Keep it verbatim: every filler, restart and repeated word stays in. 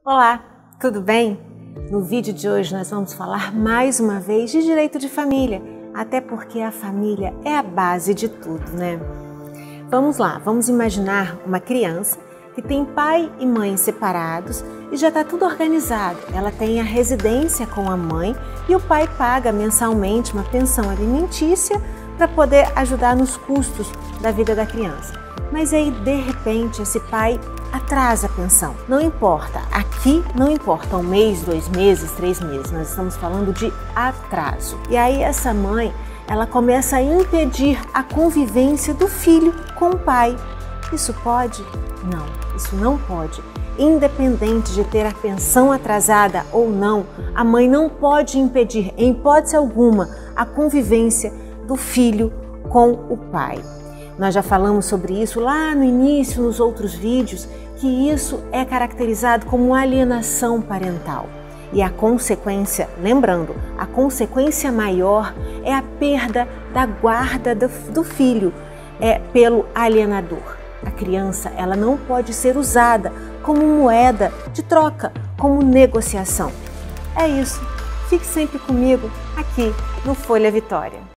Olá, tudo bem? No vídeo de hoje nós vamos falar mais uma vez de direito de família, até porque a família é a base de tudo, né? Vamos lá, vamos imaginar uma criança que tem pai e mãe separados e já está tudo organizado. Ela tem a residência com a mãe e o pai paga mensalmente uma pensão alimentícia para poder ajudar nos custos da vida da criança. Mas aí, de repente, esse pai atrasa a pensão. Não importa, aqui não importa um mês, dois meses, três meses, nós estamos falando de atraso. E aí essa mãe, ela começa a impedir a convivência do filho com o pai. Isso pode? Não, isso não pode. Independente de ter a pensão atrasada ou não, a mãe não pode impedir, em hipótese alguma, a convivência do filho com o pai. Nós já falamos sobre isso lá no início, nos outros vídeos, que isso é caracterizado como alienação parental. E a consequência, lembrando, a consequência maior é a perda da guarda do, do filho é, pelo alienador. A criança, ela não pode ser usada como moeda de troca, como negociação. É isso. Fique sempre comigo aqui no Folha Vitória.